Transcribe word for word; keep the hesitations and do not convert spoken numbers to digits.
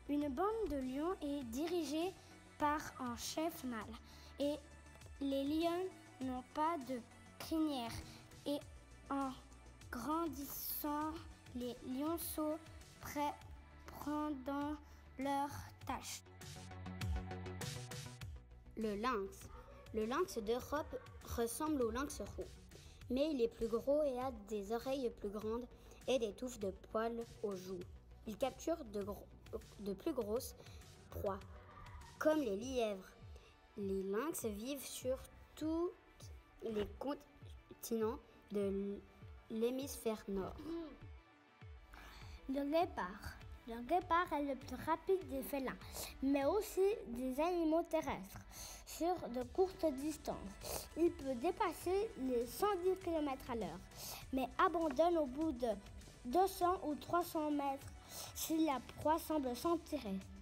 Une bande de lions est dirigée par un chef mâle et les lions n'ont pas de crinière et en grandissant, les lionceaux prendront leur tâche. Le lynx. Le lynx d'Europe ressemble au lynx roux, mais il est plus gros et a des oreilles plus grandes et des touffes de poils aux joues. Il capture de, gros, de plus grosses proies, comme les lièvres. Les lynx vivent sur tous les continents de l'hémisphère nord. Le guépard. Le guépard est le plus rapide des félins, mais aussi des animaux terrestres. Sur de courtes distances, il peut dépasser les cent dix kilomètres à l'heure, mais abandonne au bout de deux cents ou trois cents mètres si la proie semble s'en tirer.